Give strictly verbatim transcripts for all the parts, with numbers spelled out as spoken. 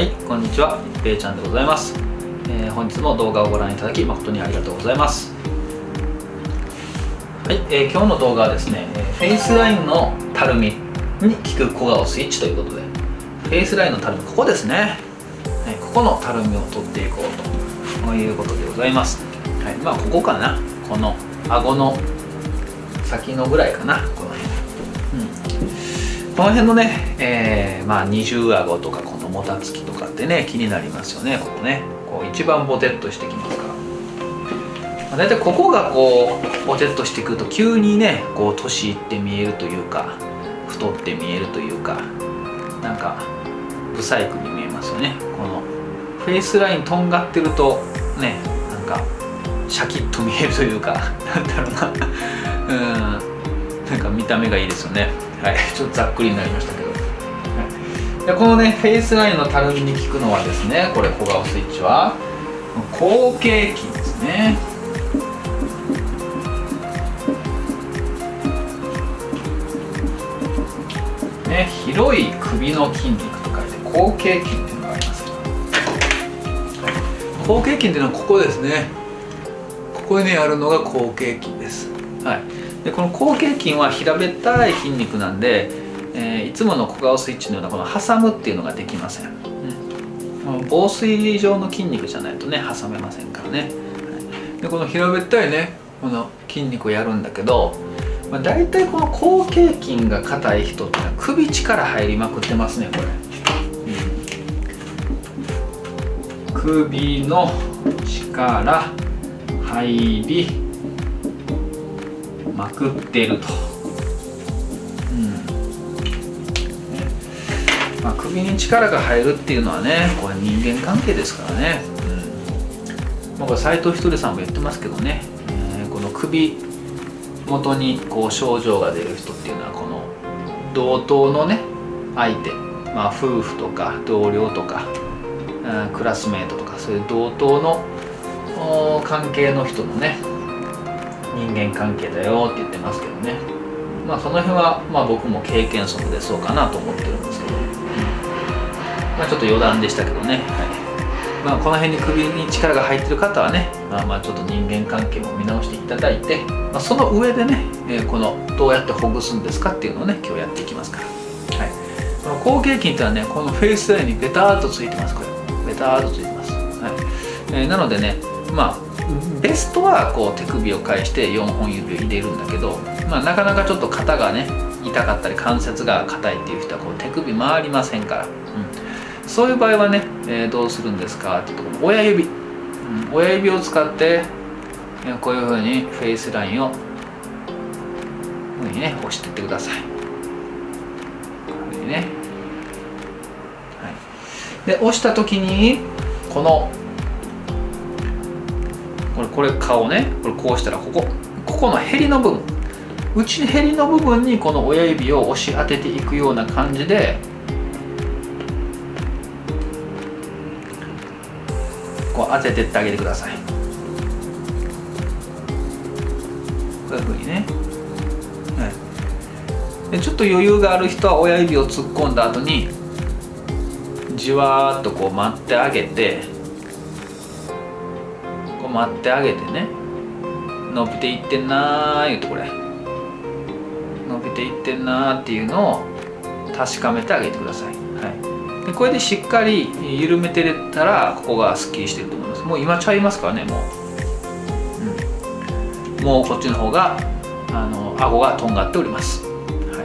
はい、こんにちは、一平ちゃんでございます。えー、本日も動画をご覧いただき誠にありがとうございます。はい、えー、今日の動画はですね、フェイスラインのたるみに効く小顔スイッチということで、フェイスラインのたるみ、ここですね、はい、ここのたるみを取っていこうということでございます。はい、まあここかな、この顎の先のぐらいかな、この辺、うん、この辺のね、えー、まあ二重顎とかこのもたつきとかってね気になりますよね。ここね、こう一番ボテッとしてきますから、まあ、大体ここがこうボテッとしてくると急にねこう年いって見えるというか、太って見えるというか、なんかブサイクに見えますよね。このフェイスラインとんがってるとね、なんかシャキッと見えるというか、なんだろうなうん、なんか見た目がいいですよね。はい、ちょっとざっくりになりましたけど、はい、でこのねフェイスラインのたるみに効くのはですね、これ小顔スイッチは後傾筋ですね。ね、広い首の筋肉と書いて後傾筋っていうのがあります。後傾筋っていうのはここですね。ここにあるのが後傾筋です。はい。でこの後傾筋は平べったい筋肉なんで、えー、いつもの小顔スイッチのようなこの挟むっていうのができません。うん、防水状の筋肉じゃないとね挟めませんからね。はい、でこの平べったいねこの筋肉をやるんだけど、まあ、大体この後傾筋が硬い人ってのは首力入りまくってますねこれ。うん、首の力入りまくってると、うんね、まあ、首に力が入るっていうのはねこれ人間関係ですからね、うんまあ、これ斉藤ひとりさんも言ってますけどね、えー、この首元にこう症状が出る人っていうのはこの同等のね相手、まあ、夫婦とか同僚とか、うん、クラスメートとかそういう同等の関係の人のね人間関係だよって言ってますけどね、まあその辺はまあ僕も経験則でそうかなと思ってるんですけど、うん、まあちょっと余談でしたけどね、はい、まあこの辺に首に力が入ってる方はね、まあまあちょっと人間関係も見直していただいて、まあ、その上でね、えー、このどうやってほぐすんですかっていうのをね今日やっていきますから、はい、この後傾筋っていうのはねこのフェイスラインにベターっとついてます。これベターっとついてます。はい、えー、なのでねまあベストはこう手首を返してよんほん指を入れるんだけど、まあ、なかなかちょっと肩がね痛かったり関節が硬いっていう人はこう手首回りませんから、うん、そういう場合はね、えー、どうするんですかっていうところ親指、うん、親指を使ってこういうふうにフェイスラインをこういうふうにね押していってください。こういうふうにね、はい、で押した時にこのこれこれ顔ね、これこうしたらここここのへりの部分、内へりの部分にこの親指を押し当てていくような感じでこう当ててってあげてください。こういうふうにね、はい、でちょっと余裕がある人は親指を突っ込んだ後にじわーっとこう待ってあげて、待ってあげてね、伸びていってんなー言うとこれ伸びていってんなーっていうのを確かめてあげてください。はい、でこれでしっかり緩めてれたらここがすっきりしてると思います。もう今ちゃいますからね、もう、うん、もうこっちの方があの顎がとんがっております。はい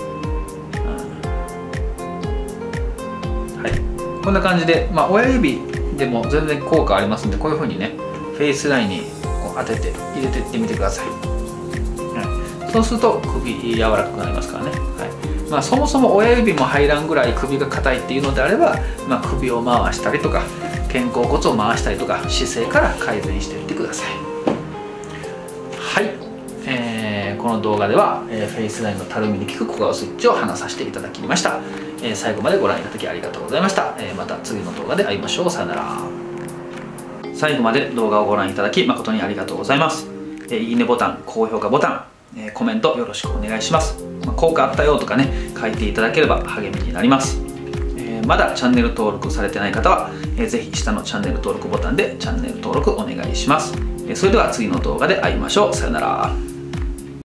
、うんはい、こんな感じで、まあ、親指でも全然効果ありますんで、こういうふうにねフェイスラインにこう当てて入れていってみてください。はい、そうすると首柔らかくなりますからね。はいまあ、そもそも親指も入らんぐらい首が硬いっていうのであれば、まあ、首を回したりとか肩甲骨を回したりとか姿勢から改善していってください。はい、えー、この動画では、えー、フェイスラインのたるみに効く小顔スイッチを話させていただきました。えー、最後までご覧いただきありがとうございました。えー、また次の動画で会いましょう。さよなら。最後まで動画をご覧いただき誠にありがとうございます。えー、いいねボタン、高評価ボタン、えー、コメントよろしくお願いします。まあ、効果あったよとかね書いていただければ励みになります。えーえー、まだチャンネル登録されてない方は、えー、ぜひ下のチャンネル登録ボタンでチャンネル登録お願いします。えー、それでは次の動画で会いましょう。さよなら。